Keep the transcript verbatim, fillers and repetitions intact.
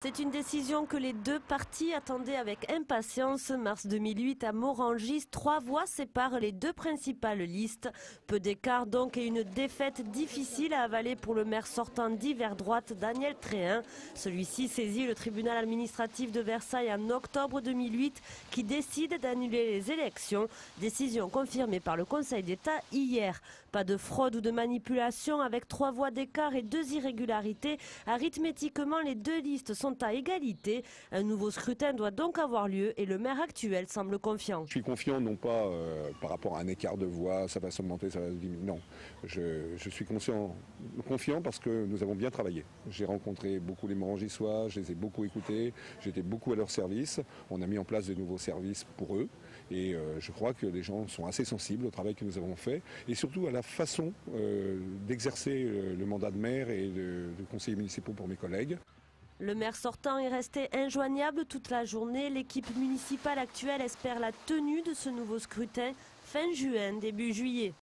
C'est une décision que les deux partis attendaient avec impatience. Mars deux mille huit à Morangis, trois voix séparent les deux principales listes. Peu d'écart donc et une défaite difficile à avaler pour le maire sortant d'hiver droite, Daniel Tréhin. Celui-ci saisit le tribunal administratif de Versailles en octobre deux mille huit qui décide d'annuler les élections. Décision confirmée par le Conseil d'État hier. Pas de fraude ou de manipulation avec trois voix d'écart et deux irrégularités. Arithmétiquement, les deux listes sont à égalité. Un nouveau scrutin doit donc avoir lieu et le maire actuel semble confiant. Je suis confiant non pas euh, par rapport à un écart de voix, ça va s'augmenter, ça va diminuer. Non, je, je suis conscient, confiant parce que nous avons bien travaillé. J'ai rencontré beaucoup les Morangissois, je les ai beaucoup écoutés, j'étais beaucoup à leur service. On a mis en place de nouveaux services pour eux et euh, je crois que les gens sont assez sensibles au travail que nous avons fait et surtout à la façon euh, d'exercer euh, le mandat de maire et de, de conseiller municipal pour mes collègues. Le maire sortant est resté injoignable toute la journée. L'équipe municipale actuelle espère la tenue de ce nouveau scrutin fin juin, début juillet.